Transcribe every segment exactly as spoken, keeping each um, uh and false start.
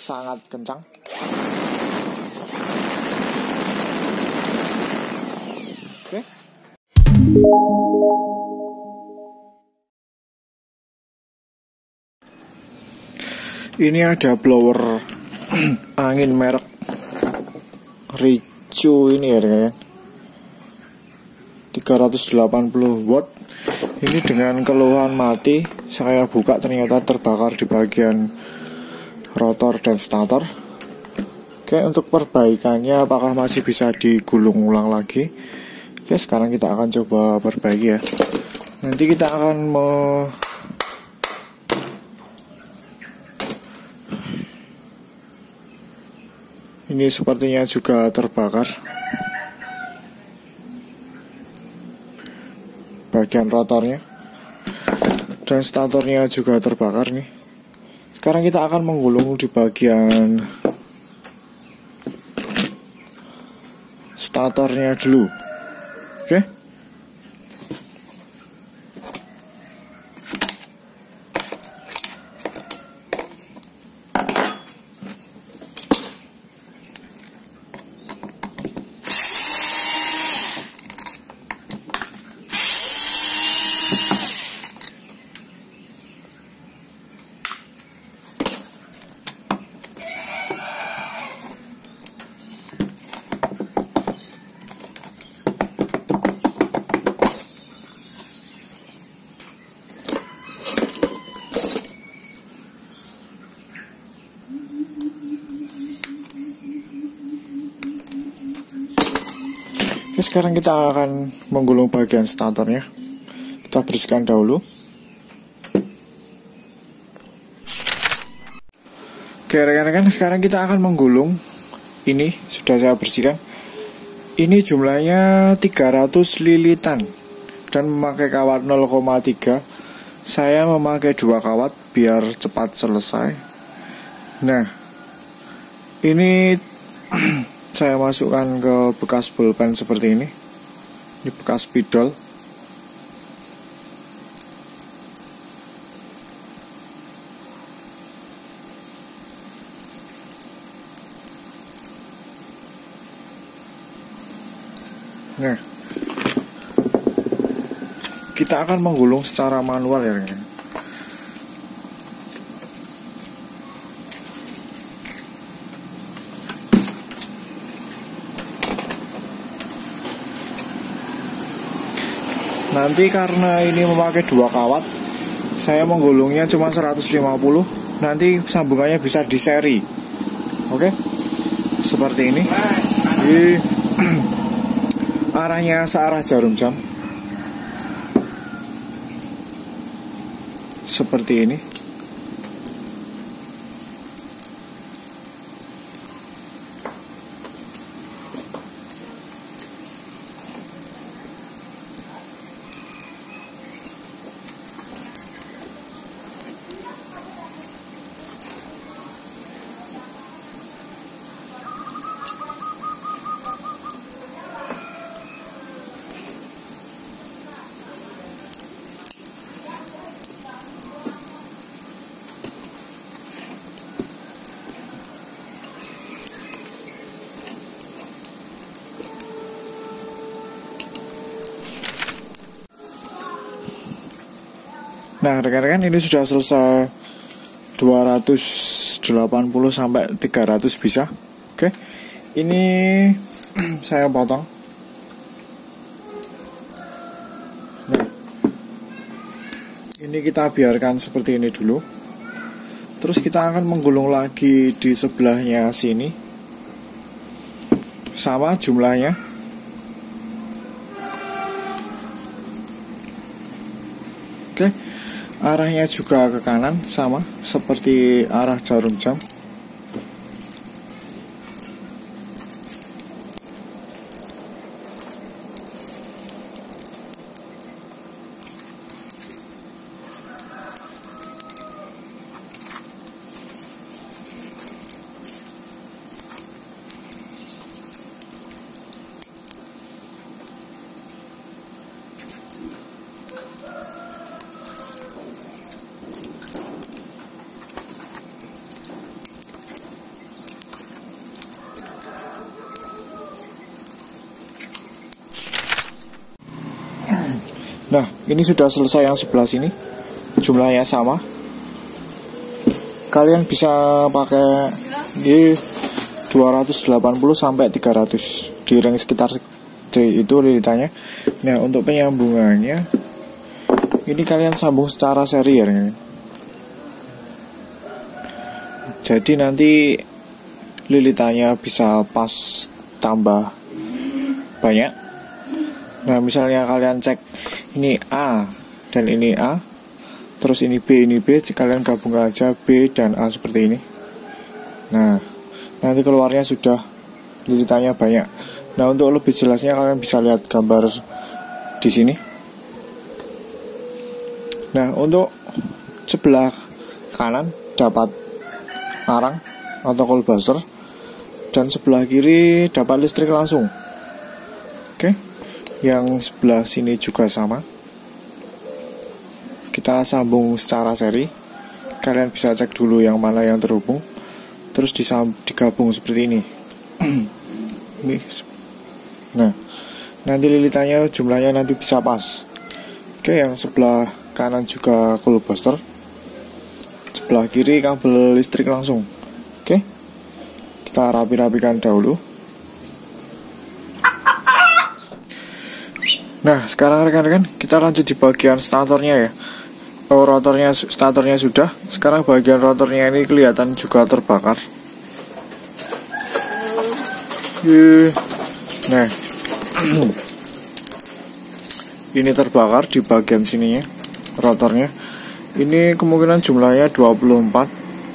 sangat kencang. Oke. Ini ada blower angin merek Ricoh ini ya kan, tiga ratus delapan puluh watt. Ini dengan keluhan mati. Saya buka ternyata terbakar di bagian rotor dan stator. Oke, untuk perbaikannya apakah masih bisa digulung ulang lagi? Oke, sekarang kita akan coba perbaiki ya. Nanti kita akan me Ini sepertinya juga terbakar bagian rotornya, dan statornya juga terbakar nih. Sekarang kita akan menggulung di bagian statornya dulu. Oke. Oke, sekarang kita akan menggulung bagian statornya. Kita bersihkan dahulu. Oke rekan-rekan, sekarang kita akan menggulung. Ini sudah saya bersihkan. Ini jumlahnya tiga ratus lilitan dan memakai kawat nol koma tiga. Saya memakai dua kawat biar cepat selesai. Nah, ini saya masukkan ke bekas pulpen seperti ini. Ini bekas spidol. Nah, kita akan menggulung secara manual ya, rekan. Nanti karena ini memakai dua kawat, saya menggulungnya cuma seratus lima puluh. Nanti sambungannya bisa di seri. Oke, seperti ini. Jadi, arahnya searah jarum jam, seperti ini. Nah rekan-rekan, ini sudah selesai dua ratus delapan puluh sampai tiga ratus bisa. Oke, ini saya potong. Nah, ini kita biarkan seperti ini dulu. Terus kita akan menggulung lagi di sebelahnya sini, sama jumlahnya. Oke, arahnya juga ke kanan, sama seperti arah jarum jam. Ini sudah selesai yang sebelah sini, jumlahnya sama. Kalian bisa pakai di dua ratus delapan puluh sampai tiga ratus, di range sekitar itu lilitannya. Nah, untuk penyambungannya ini kalian sambung secara seri ya. Jadi nanti lilitannya bisa pas tambah banyak. Nah, misalnya kalian cek ini A dan ini A, terus ini B, ini B, kalian gabung aja B dan A seperti ini. Nah, nanti keluarnya sudah lilitannya banyak. Nah, untuk lebih jelasnya kalian bisa lihat gambar di sini. Nah, untuk sebelah kanan dapat arang atau coil buster, dan sebelah kiri dapat listrik langsung. Oke, yang sebelah sini juga sama. Kita sambung secara seri. Kalian bisa cek dulu yang mana yang terhubung, terus disam, digabung seperti ini. Nah, nanti lilitannya jumlahnya nanti bisa pas. Oke, yang sebelah kanan juga coil buster, sebelah kiri kabel listrik langsung. Oke, kita rapi-rapikan dahulu. Nah, sekarang rekan-rekan kita lanjut di bagian statornya ya. Oh, rotornya, statornya sudah. Sekarang bagian rotornya ini kelihatan juga terbakar. Nah, ini terbakar di bagian sininya rotornya. Ini kemungkinan jumlahnya dua puluh empat.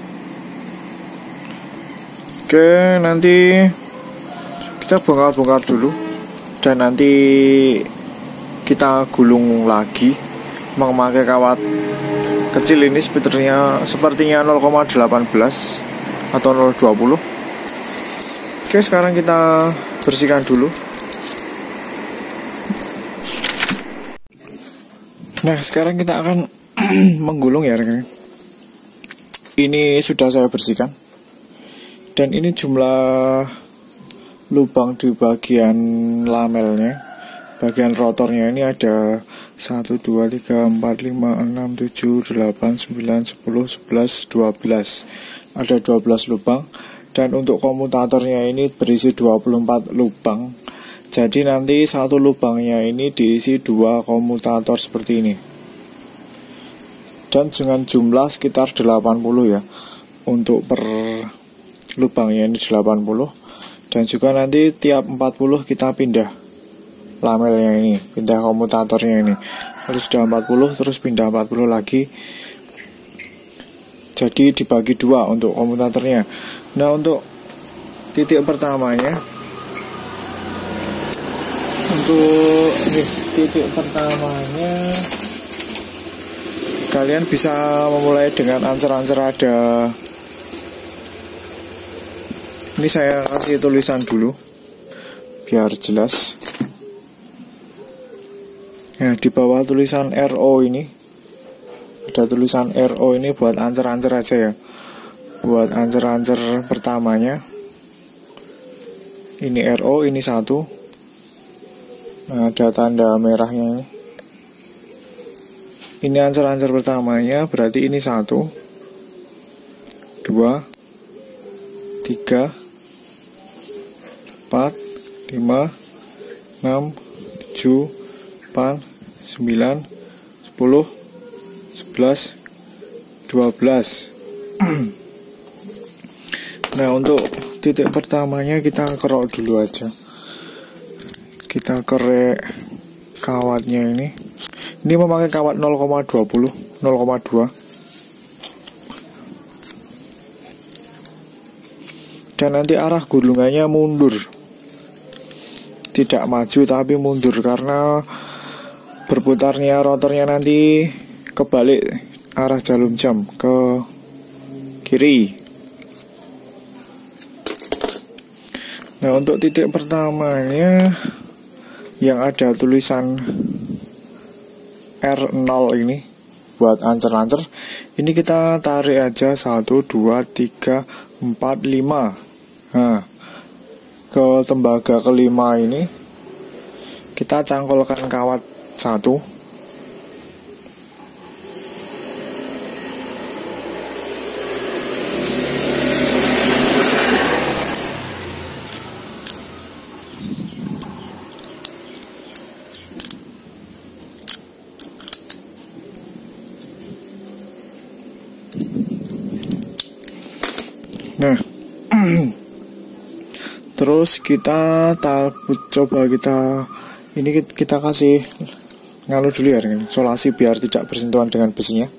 Oke, nanti kita bongkar-bongkar dulu, dan nanti kita gulung lagi memakai kawat kecil ini. Speedernya sepertinya nol koma satu delapan atau nol koma dua nol. Oke, sekarang kita bersihkan dulu. Nah, sekarang kita akan menggulung ya rekan. Ini sudah saya bersihkan, dan ini jumlah lubang di bagian lamelnya. Bagian rotornya ini ada satu, dua, tiga, empat, lima, enam, tujuh, delapan, sembilan, sepuluh, sebelas, dua belas. Ada dua belas lubang. Dan untuk komutatornya ini berisi dua puluh empat lubang. Jadi nanti satu lubangnya ini diisi dua komutator seperti ini. Dan dengan jumlah sekitar delapan puluh ya. Untuk per lubangnya ini delapan puluh. Dan juga nanti tiap empat puluh kita pindah lamelnya ini, pindah komutatornya ini. Lalu sudah empat puluh, terus pindah empat puluh lagi. Jadi dibagi dua untuk komutatornya. Nah, untuk titik pertamanya, untuk nih, titik pertamanya kalian bisa memulai dengan ancer-ancer ada. Ini saya kasih tulisan dulu biar jelas. Nah, di bawah tulisan R O ini ada tulisan R O ini buat ancer-ancer aja ya. Buat ancer-ancer pertamanya. Ini R O, ini satu. Nah, ada tanda merahnya ini. Ini ancer-ancer pertamanya, berarti ini satu, dua, tiga, empat, lima, enam, tujuh, delapan, sembilan, sepuluh, sebelas, dua belas. Nah, untuk titik pertamanya kita kerok dulu aja. Kita kerek kawatnya ini. Ini memakai kawat nol koma dua nol, nol koma dua. Dan nanti arah gulungannya mundur. Tidak maju tapi mundur, karena berputarnya rotornya nanti kebalik arah jarum jam ke kiri. Nah, untuk titik pertamanya yang ada tulisan R nol ini buat ancer-ancer, ini kita tarik aja satu, dua, tiga, empat, lima. Nah, ke tembaga kelima ini kita cangkolkan kawat satu, Nah, terus kita ta, coba kita ini kita kasih nganu dulu ya, isolasi biar tidak bersentuhan dengan besinya.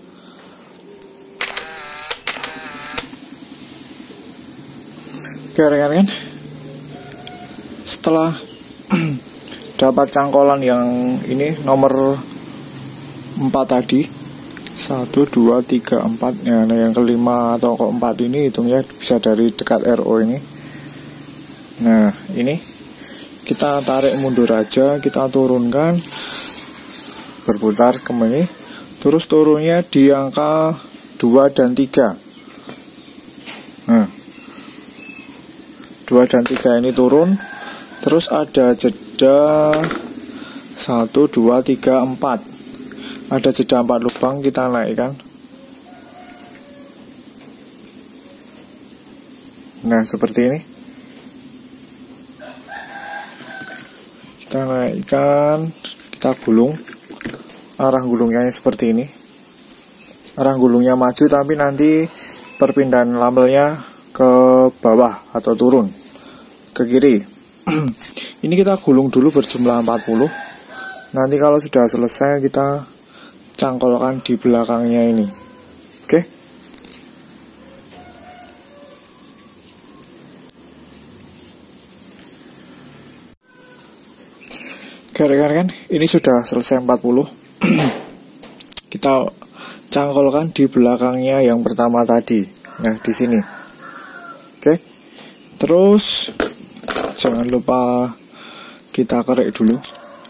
Oke rekan-rekan, setelah dapat cangkolan yang ini nomor empat tadi, satu, dua, tiga, empat, ya, nah yang kelima atau keempat ini hitungnya bisa dari dekat R O ini. Nah ini kita tarik mundur aja, kita turunkan, berputar ke ini, terus turunnya di angka dua dan tiga. Nah dua dan tiga ini turun, terus ada jeda satu, dua, tiga, empat, ada jeda empat lubang, kita naikkan. Nah seperti ini, kita naikkan, kita gulung, arah gulungnya seperti ini, arah gulungnya maju tapi nanti perpindahan labelnya ke bawah atau turun ke kiri. Ini kita gulung dulu berjumlah empat puluh. Nanti kalau sudah selesai kita cangkolkan di belakangnya ini. Oke. Oke rekan-rekan, ini sudah selesai empat puluh. Kita cangkolkan di belakangnya yang pertama tadi. Nah, di sini. Oke, terus jangan lupa kita kerek dulu.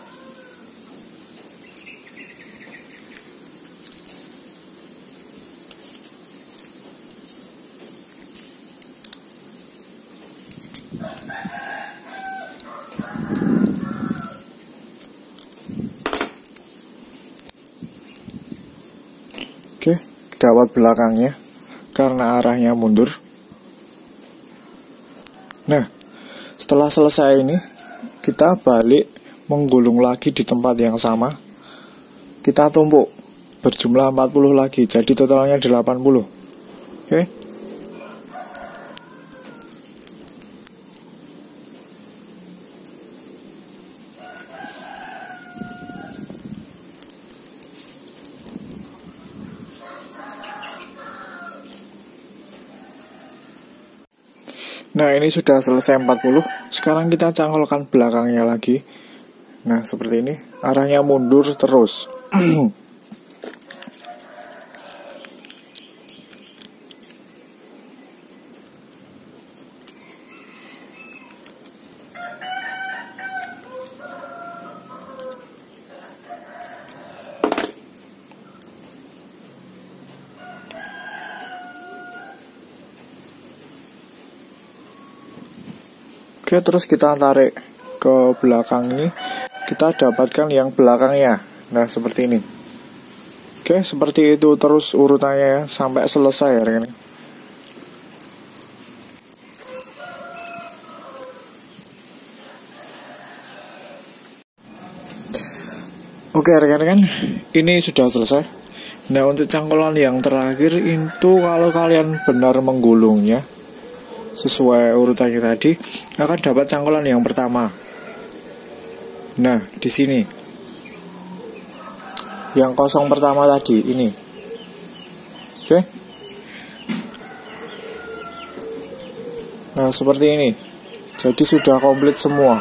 Oke, dawat belakangnya karena arahnya mundur. Nah, setelah selesai ini, kita balik menggulung lagi di tempat yang sama. Kita tumpuk berjumlah empat puluh lagi, jadi totalnya delapan puluh. Oke. Nah ini sudah selesai empat puluh. Sekarang kita cangkolkan belakangnya lagi. Nah seperti ini, arahnya mundur terus. Oke, terus kita tarik ke belakang ini, kita dapatkan yang belakangnya. Nah seperti ini. Oke, seperti itu terus urutannya ya, sampai selesai ya rekan. Oke rekan-rekan, ini sudah selesai. Nah untuk cangkolan yang terakhir itu, kalau kalian benar menggulungnya sesuai urutannya tadi, akan dapat cangkolan yang pertama. Nah, di sini yang kosong pertama tadi ini. Oke. Nah, seperti ini. Jadi sudah komplit semua.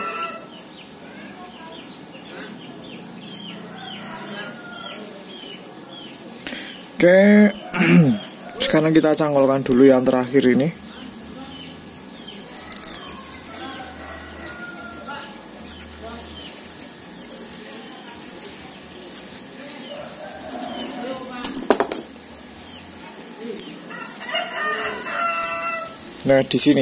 Oke. Sekarang kita cangkolkan dulu yang terakhir ini. Nah, di sini.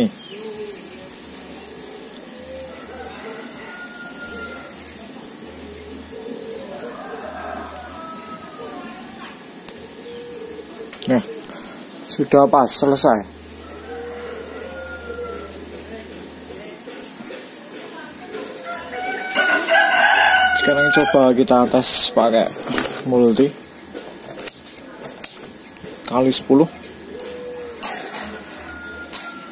Nah, sudah pas, selesai. Sekarang coba kita tes pakai multi kali sepuluh.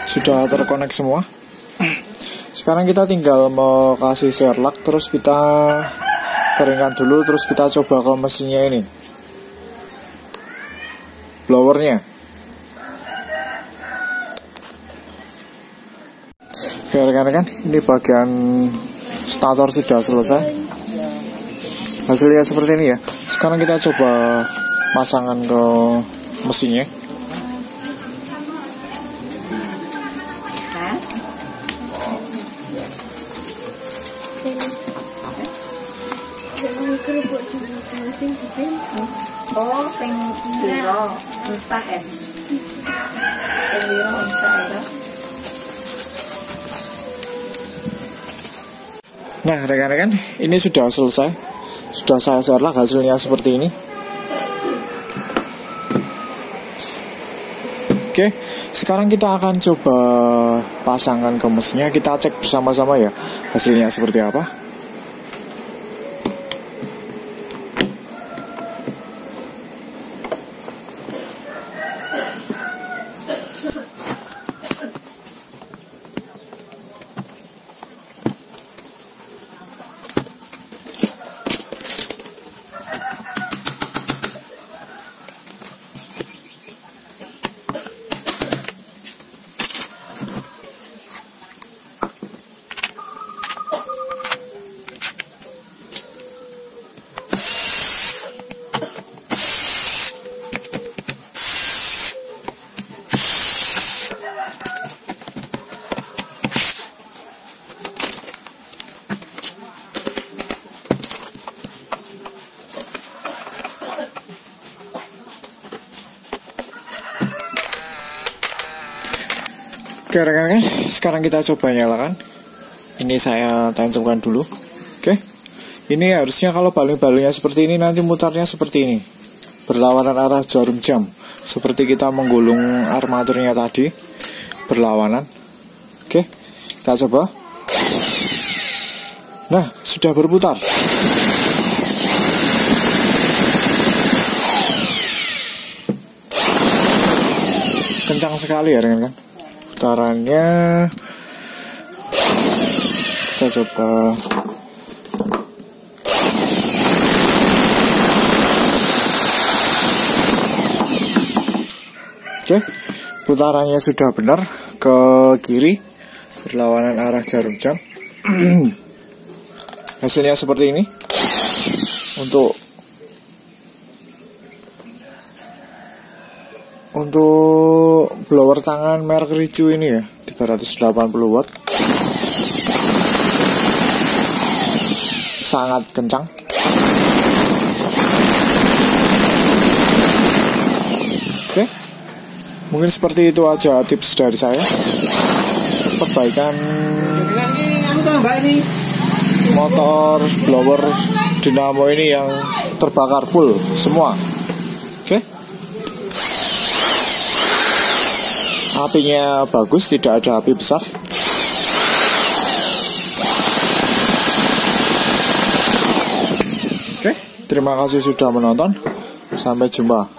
sudah terkonek semua. Sekarang kita tinggal mau kasih serlak, terus kita keringkan dulu, terus kita coba ke mesinnya ini, blowernya. Oke rekan-rekan, ini bagian stator sudah selesai. Hasilnya seperti ini ya. Sekarang kita coba pasangan ke mesinnya. Oh, sing biro entah ya. Sing biro entah ya. Nah rekan-rekan, ini sudah selesai. Sudah saya serlak, hasilnya seperti ini. Oke, sekarang kita akan coba pasangkan ke mesinnya. Kita cek bersama-sama ya hasilnya seperti apa. Oke rekan-rekan, sekarang kita coba nyalakan. Ini saya tancapkan dulu. Oke, ini harusnya kalau baling-balingnya seperti ini, nanti mutarnya seperti ini, berlawanan arah jarum jam, seperti kita menggulung armaturnya tadi, berlawanan. Oke, kita coba. Nah, sudah berputar. Kencang sekali ya rekan-rekan putarannya. Kita coba. Oke, putarannya sudah benar, ke kiri berlawanan arah jarum jam. Hasilnya seperti ini. Untuk Untuk blower tangan merek Ricu ini ya, tiga ratus delapan puluh watt. Sangat kencang. Oke, mungkin seperti itu aja tips dari saya. Perbaikan motor blower dinamo ini yang terbakar full semua. Oke, apinya bagus, tidak ada api besar. Oke, terima kasih sudah menonton. Sampai jumpa.